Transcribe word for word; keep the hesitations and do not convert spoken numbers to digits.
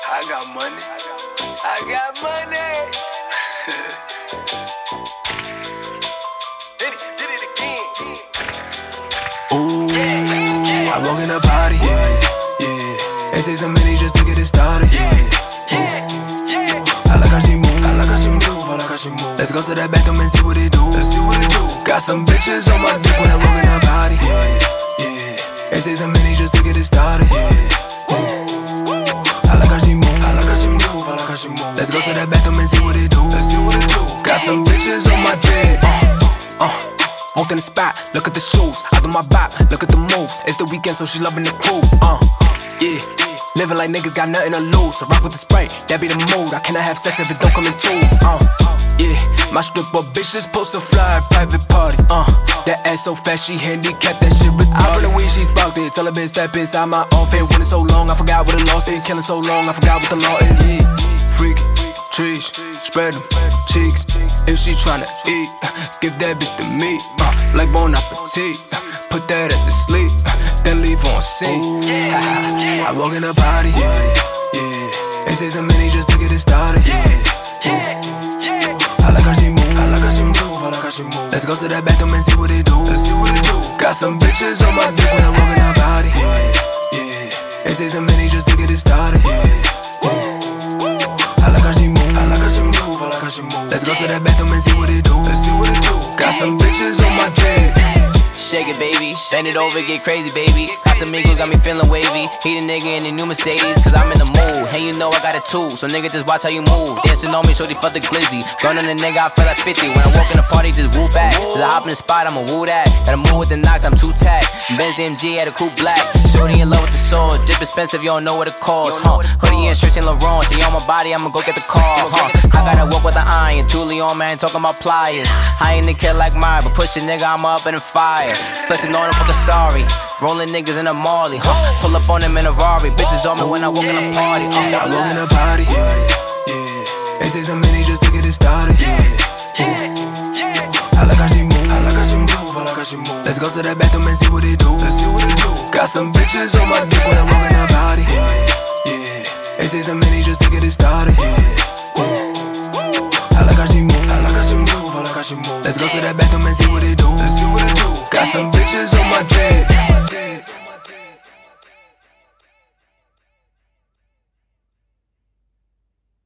I got money. I got money. did it, did it again. Ooh, I walk in the party, yeah, yeah. They say some money just to get it started, yeah, yeah. I like how she move, I like how she move, I like how she move. Let's go to that bathroom and see what it do, let's see what it do. Got some bitches on my dick when I walk in the party, yeah, yeah. They say some money just to get it started, yeah, yeah. I like how she move, I like how she move, I like how she move. Let's go to that bathroom and see what it do, let's see what it do. Got some bitches on my dick, uh, uh. Walked in the spot, look at the shoes, I do my bop, look at the moves. It's the weekend, so she loving the crew, uh, yeah. Living like niggas got nothing to lose, so rock with the spray, that be the mood. I cannot have sex if it don't come in twos, uh, yeah. My stripper bitch just post a fly private party, uh. That ass so fast, she handicapped, that shit retarded. I bring the weed, she sparked it, tell her bitch step inside my office. When it's so long, I forgot what the law says. Killing so long, I forgot what the law is, yeah. Freaky, trees, spread them cheeks. If she tryna eat, give that bitch to me, uh, like bon appetit. Put that ass to sleep, then leave on scene. I walk in the party, yeah, yeah. They say some money just to get it started, yeah, yeah. I like how she move, I like how she move, I like how she move. Let's go to that bathroom and see what it do, let's see what it do. Got some bitches on my dick when I walk in the party, yeah, yeah. They say some money just to get it started, yeah, yeah. I like how she move, I like how she move, I like how she move. Let's go to that bathroom and see what it do, let's see what it do. Got some bitches on my dick. Shake it, baby. Bend it over, get crazy, baby. Casamigos got me feeling wavy. He the nigga in the new Mercedes, cause I'm in the mood. And you know I got it too, so nigga just watch how you move. Dancing on me, shorty fuck the glizzy. Gun on the nigga, I feel like fifty. When I walk in the party, just woo back. Cause I hop in the spot, I'ma woo that. Gotta move with the knocks, I'm too tagged. Benz M G had a coupe black. Shorty in love with the sauce. Dip expensive, you don't know what it costs, huh? Hoodie and shirts and Laurent. She on my body, I'ma go get the car, huh? I gotta walk with the iron. Truly on, man, talking about pliers. I ain't a kid like mine, but push a nigga, I'm up in the fire. Flexing on him, fucking sorry. Rolling niggas in a Marley, huh? Pull up on them in a Rari. Bitches on me when I walk in the party, uh. I walk in the party, yeah, yeah. They say some money just to get it started, yeah, yeah. I like how she move, I like how she move, I like how she move. Let's go to that bathroom and see what it do, let's see what it do. Got some bitches on my dick when I walk in the party, yeah, yeah. They say some money just to get it started, yeah, yeah. I like how she move, I like how she move, I like how she move. Let's go to that bathroom and see what it do, let's see what it do. Got some bitches on my dick.